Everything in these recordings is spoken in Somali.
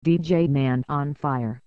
DJ Man on Fire.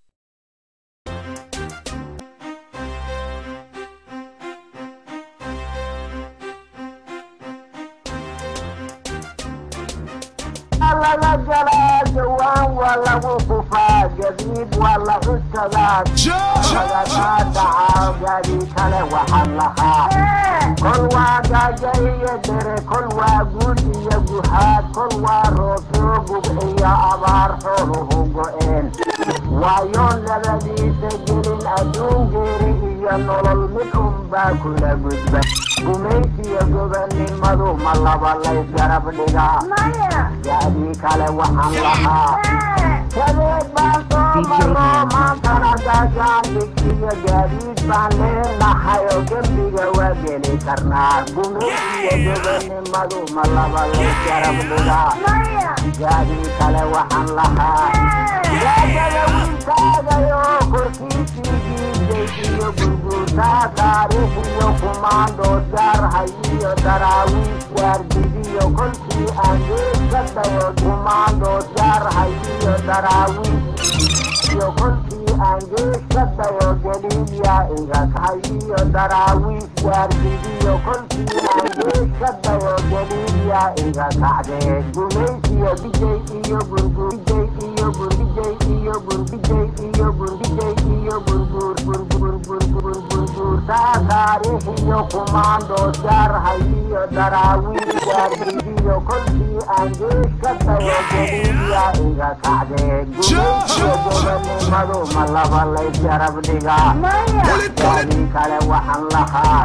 la jala jawaan waa lagu kufaa jadiid waa la cuskadaa dacaa gaadii kale waxaan lahaa kol waa gaaja iyo dere kol waa guud iyo guhaad kol waa roobsoo gubciyo abaar xooluhu go'een waayoon labadiisa gelin adduun geeri iyo nolol mid unbaa kula gudba gumaysiyo gobannimadu ma laba lays garab dhigaa gaadii kale waxaan lahaa kadeed baan soo maro maantana gaajaan dhigsiyo gaadiid baan leenahay oo gembiga waa geli karnaa gumaysiyo gobannimadu ma laba lays garab dhigaa gaadii kale waxaan lahaa gaajada wiilkaagayo korkiisii diiday iyo gurguurtaa taariikh iyo kumaandood gaar hayiyo daraawiis gaardidiyo kolkii aan geeska dayo kumaandood gaar hayiyo daraawiis iyo kolkii aan geeska dayo galiilya igak hayiyo daraawiis gaardidiyo kolkii aan geeska dayo galiilya iga kacdee gumaysiyo bijay iyo gurguurjay iyo gurdijay iyo gurdijay iyo gurdijay iyo gurguurtaa taariikh iyo kumaandood gaar hayiyo daraawiis gaardidiyo kolkii aan geeska dayo galiilya iga kacdee gumaysiyo gobannimadu ma laba lays garab dhigaa gaadii kale waxaan lahaa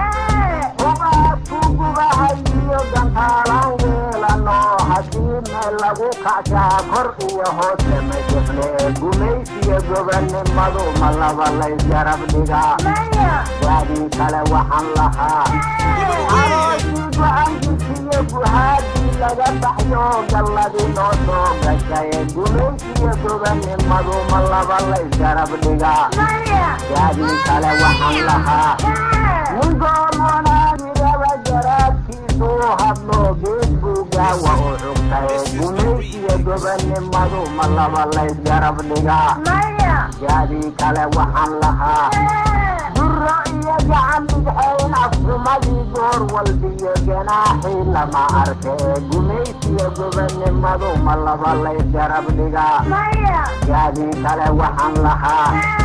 ubaadku gubahayiyo gantaalaan yeelanoo haddii meel lagu kacshaa kor iyo hoose ma jefle gumaysiyo gobannimadu ma laba lays garab dhigaa gaadii kale waxaan lahaa arooskii go-aankiisiyo guhaadii laga baxyo galladii noo soo gashay gumaysiyo gobannimadu ma laba lays garab dhigaa gaadii kale waxaan lahaa ninkoon wanaagidaba jaraadkiisuu hadlo geed buugaa wa u cugtay gumaysiyo gobannimadu ma laba lays garab dhigaa gaadii kale waxaan lahaa duro iyo gacan bidxayn afsumadii goor walbiyo ganaaxii lama arkee gumaysiyo gobannimadu ma laba lays garab dhigaa gaadii kale waxaan lahaa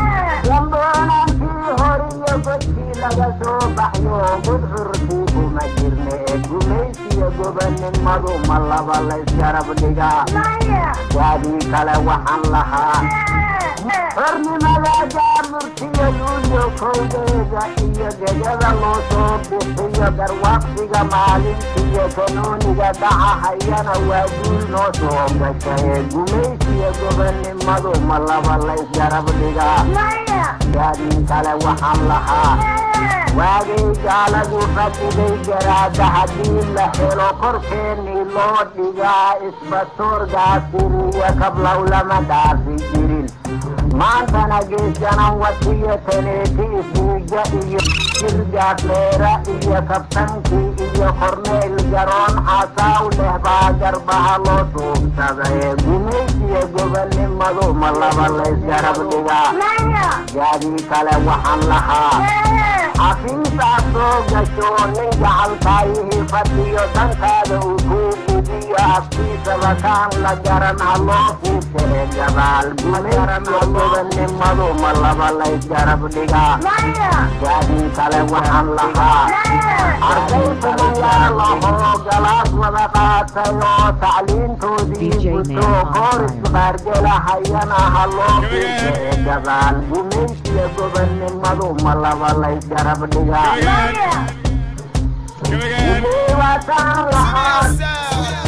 yamboonankii horiyo godkii laga soo baxyo gudcurkii kuma jirne gumaysiyo gobannimadu ma laba lays garab dhigaa gaadii kale waxaan lahaa xornimada jaamurtiyo luulyo kowdeeda iyo gegada loo soo bixiyo garwaaqsiga maalintiyo kanuuniga dhacahayana waa duul noo soo gashay gumaysiyo gobannimadu ma laba lays garab dhigaa gaadii kale waxaan lahaa waagay gaaladu fadhiday garaada haddii la helo korkeennii loo dhigaa isbatoorgaasiriyo kablow lama dhaafi jirin maantana geesjanan wasiyo taneeti isniiga iyo jirgaafleera iyo kabtankii iyo korneyl garoon xasaaw leh baa garbaha loo tuugsaday gumaysiyo gobannimadu ma laba lays garab dhigaa gaadii kale waxaan lahaa xafiisaa soo gasho nin gacalkaayihii fadhiyo dantaada uu kuu gudiyo afkiisaba kaan la garan ha loo fiirsane gabaal gumaysiyo gobannimadu ma laba lays garab dhigaa gaadii kale waxaan lahaa arday kumayaalaho galaas wada qaatay oo tacliintoodii guto kooris baargelahayana ha loo fiirsane gabaal gumaysiyo gobannimadu ma laba lays garab dhigaa